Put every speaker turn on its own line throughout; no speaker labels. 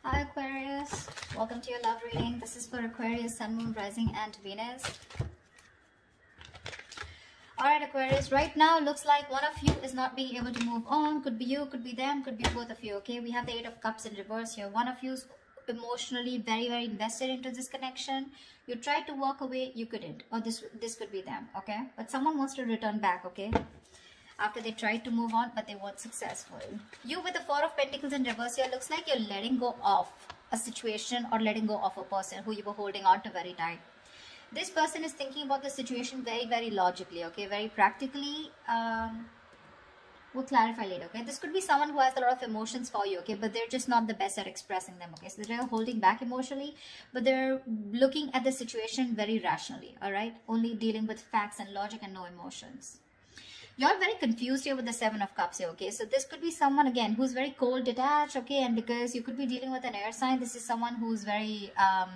Hi Aquarius, welcome to your love reading. This is for Aquarius, Sun, Moon, Rising and Venus. Alright Aquarius, right now looks like one of you is not being able to move on. Could be you, could be them, could be both of you, okay? We have the Eight of Cups in reverse here. One of you is emotionally very invested into this connection. You tried to walk away, you couldn't. Or this could be them, okay? But someone wants to return back, okay? After they tried to move on, but they weren't successful. You with the Four of Pentacles in reverse here, looks like you're letting go of a situation or letting go of a person who you were holding on to very tight. This person is thinking about the situation very logically, okay, very practically. We'll clarify later, okay? This could be someone who has a lot of emotions for you, okay, but they're just not the best at expressing them, okay? So they're holding back emotionally, but they're looking at the situation very rationally, all right? Only dealing with facts and logic and no emotions. You're very confused here with the Seven of Cups here, okay? So this could be someone, again, who's very cold, detached, okay? And because you could be dealing with an air sign, this is someone who's very,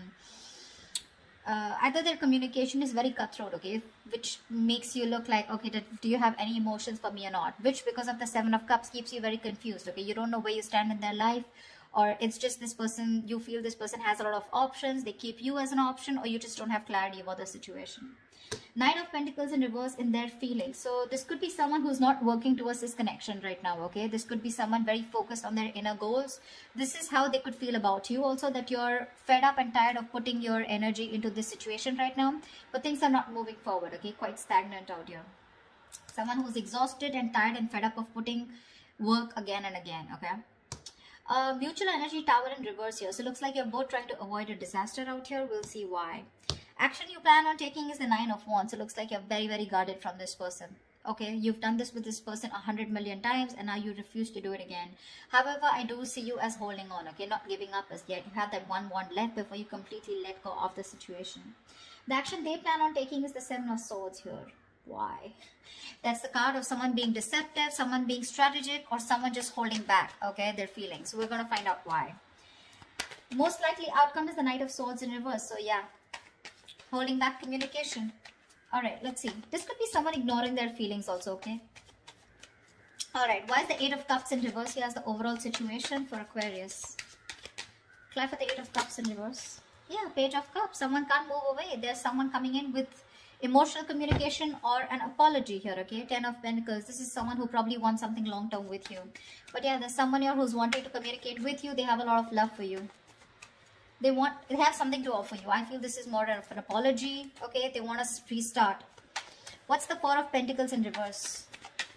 either their communication is very cutthroat, okay? Which makes you look like, okay, do you have any emotions for me or not? Which, because of the Seven of Cups, keeps you very confused, okay? You don't know where you stand in their life. Or it's just this person, you feel this person has a lot of options, they keep you as an option, or you just don't have clarity about the situation. Nine of Pentacles in reverse in their feelings. So this could be someone who's not working towards this connection right now, okay? This could be someone very focused on their inner goals. This is how they could feel about you also, that you're fed up and tired of putting your energy into this situation right now. But things are not moving forward, okay? Quite stagnant out here. Someone who's exhausted and tired and fed up of putting work again and again, okay? Mutual energy tower in reverse here. So it looks like you're both trying to avoid a disaster out here. We'll see why. Action you plan on taking is the Nine of Wands. So it looks like you're very guarded from this person. Okay, you've done this with this person 100 million times and now you refuse to do it again. However, I do see you as holding on, okay? Not giving up as yet. You have that one wand left before you completely let go of the situation. The action they plan on taking is the Seven of Swords here. Why? That's the card of someone being deceptive, someone being strategic, or someone just holding back, okay, their feelings. So we're going to find out why. Most likely outcome is the Knight of Swords in reverse. So yeah, holding back communication. Alright, let's see. This could be someone ignoring their feelings also, okay? Alright, why is the Eight of Cups in reverse? Here's the overall situation for Aquarius. Clap for the Eight of Cups in reverse. Yeah, Page of Cups. Someone can't move away. There's someone coming in with emotional communication or an apology here, okay? Ten of Pentacles. This is someone who probably wants something long-term with you. But yeah, there's someone here who's wanting to communicate with you. They have a lot of love for you. They have something to offer you. I feel this is more of an apology, okay? They want to restart. What's the Four of Pentacles in reverse?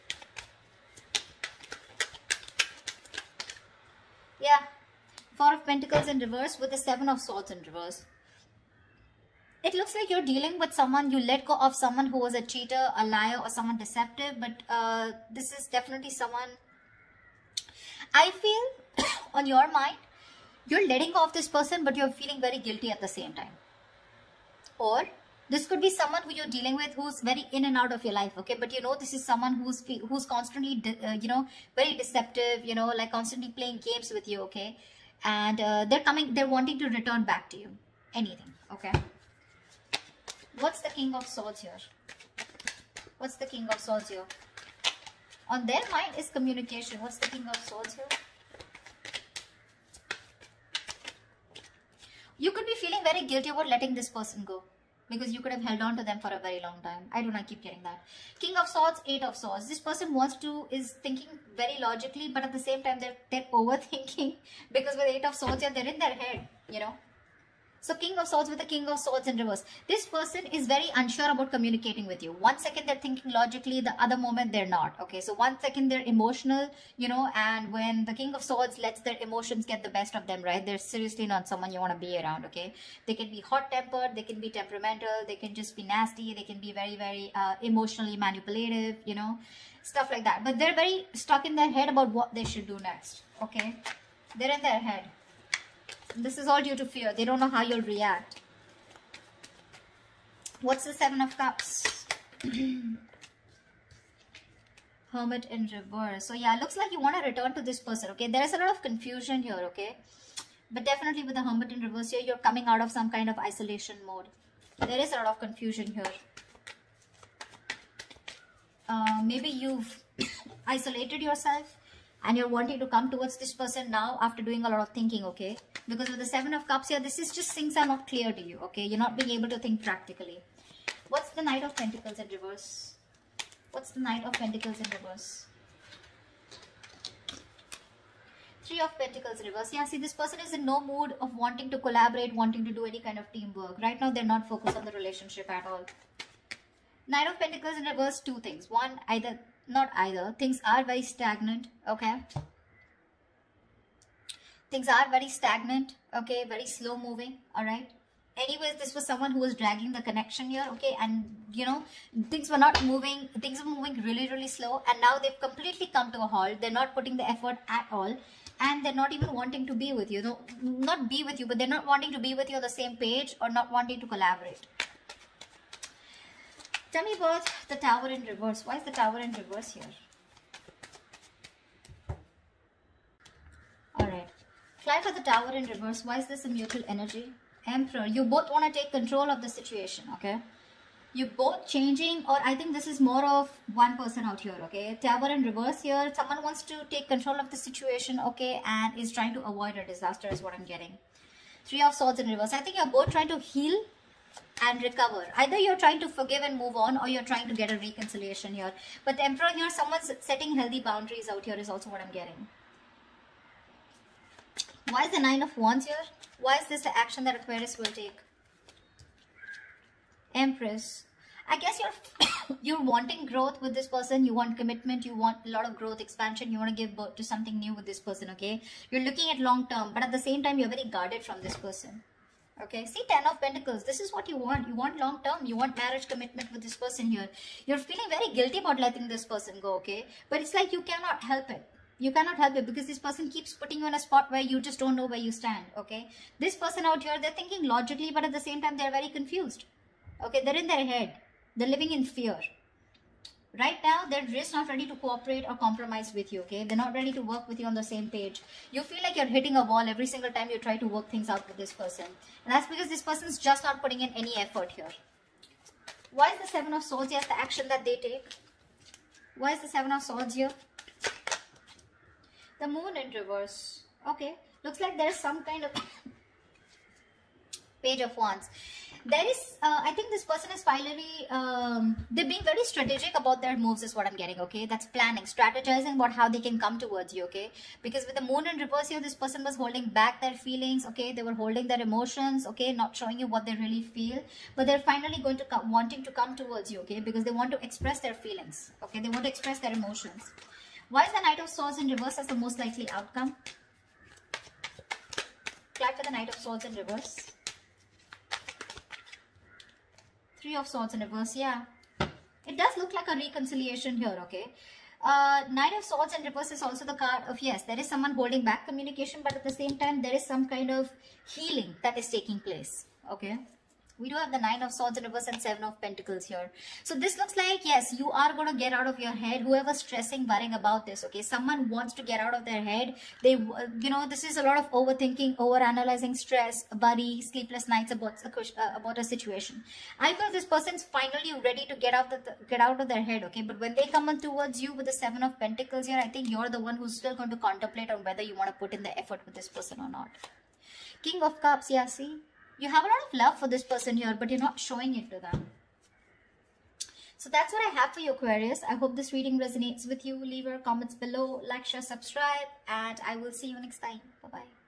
Yeah, Four of Pentacles in reverse with the Seven of Swords in reverse. It looks like you're dealing with someone, you let go of someone who was a cheater, a liar, or someone deceptive. But this is definitely someone, I feel, on your mind, you're letting go of this person, but you're feeling very guilty at the same time. Or this could be someone who you're dealing with who's very in and out of your life, okay? But you know, this is someone who's constantly, very deceptive, like constantly playing games with you, okay? And they're wanting to return back to you. Anything, okay? What's the King of Swords here? What's the King of Swords here? On their mind is communication. What's the King of Swords here? You could be feeling very guilty about letting this person go, because you could have held on to them for a very long time. I don't know, I keep getting that. King of Swords, Eight of Swords. This person is thinking very logically, but at the same time, they're overthinking, because with Eight of Swords, they're in their head, So King of Swords with the King of Swords in reverse. This person is very unsure about communicating with you. One second they're thinking logically, the other moment they're not. Okay, so one second they're emotional, and when the King of Swords lets their emotions get the best of them, right? They're seriously not someone you want to be around, okay? They can be hot-tempered, they can be temperamental, they can just be nasty, they can be very emotionally manipulative, stuff like that. But they're very stuck in their head about what they should do next, okay? They're in their head. This is all due to fear. They don't know how you'll react. What's the Seven of Cups? Hermit in reverse. So yeah, looks like you want to return to this person, okay? There is a lot of confusion here, okay? But definitely with the Hermit in reverse here, you're coming out of some kind of isolation mode. There is a lot of confusion here. Maybe you've isolated yourself. and you're wanting to come towards this person now after doing a lot of thinking, okay? Because with the Seven of Cups here, this is just things are not clear to you, okay? You're not being able to think practically. What's the Knight of Pentacles in reverse? What's the Knight of Pentacles in reverse? Three of Pentacles in reverse. Yeah, see, this person is in no mood of wanting to collaborate, wanting to do any kind of teamwork. Right now, they're not focused on the relationship at all. Knight of Pentacles in reverse, two things. One, things are very stagnant, okay? Things are very stagnant, okay? Very slow moving, all right? Anyways, this was someone who was dragging the connection here, okay? And, you know, things were not moving. Things were moving really, really slow. And now they've completely come to a halt. They're not putting the effort at all. And they're not even wanting to be with you. No, not be with you, but they're not wanting to be with you on the same page or not wanting to collaborate. Tell me about the Tower in reverse. Why is the Tower in reverse here? Alright. Fly for the Tower in reverse. Why is this a mutual energy? Emperor. You both want to take control of the situation, okay? You both changing, or I think this is more of one person out here, okay? Tower in reverse here. Someone wants to take control of the situation, okay? And is trying to avoid a disaster is what I'm getting. Three of Swords in reverse. I think you're both trying to heal and recover. Either you're trying to forgive and move on, or you're trying to get a reconciliation here. But the Emperor here, someone's setting healthy boundaries out here is also what I'm getting. Why is the Nine of Wands here? Why is this the action that Aquarius will take? Empress. I guess you're wanting growth with this person. You want commitment. You want a lot of growth, expansion. You want to give birth to something new with this person, okay? You're looking at long term, but at the same time, you're very guarded from this person. Okay, see, 10 of Pentacles. This is what you want. You want long term. You want marriage commitment with this person here. You're feeling very guilty about letting this person go, okay? But it's like you cannot help it. You cannot help it because this person keeps putting you in a spot where you just don't know where you stand, okay? This person out here, they're thinking logically, but at the same time, they're very confused. Okay, they're in their head. They're living in fear. Right now, they're just not ready to cooperate or compromise with you, okay? They're not ready to work with you on the same page. You feel like you're hitting a wall every single time you try to work things out with this person. And that's because this person's just not putting in any effort here. Why is the Seven of Swords here? The action that they take. Why is the Seven of Swords here? The Moon in reverse. Okay. Looks like there's some kind of Page of Wands. There is, I think this person is finally, they're being very strategic about their moves is what I'm getting, okay? That's planning, strategizing about how they can come towards you, okay? Because with the Moon in reverse here, this person was holding back their feelings, okay? They were holding their emotions, okay? Not showing you what they really feel. But they're finally going to come, wanting to come towards you, okay? Because they want to express their feelings, okay? They want to express their emotions. Why is the Knight of Swords in reverse as the most likely outcome? Clap for the Knight of Swords in reverse. Three of Swords in reverse, yeah. It does look like a reconciliation here, okay? Knight of Swords in reverse is also the card of, yes, there is someone holding back communication, but at the same time, there is some kind of healing that is taking place, okay? We do have the Nine of Swords in reverse and Seven of Pentacles here. So this looks like, yes, you are going to get out of your head. Whoever's stressing, worrying about this, okay? Someone wants to get out of their head. They, you know, this is a lot of overthinking, overanalyzing, stress, worry, sleepless nights about a situation. I feel this person's finally ready to get out of their head, okay? But when they come on towards you with the Seven of Pentacles here, I think you're the one who's still going to contemplate on whether you want to put in the effort with this person or not. King of Cups, yeah, see? You have a lot of love for this person here, but you're not showing it to them. So that's what I have for you, Aquarius. I hope this reading resonates with you. Leave your comments below, like, share, subscribe, and I will see you next time. Bye-bye.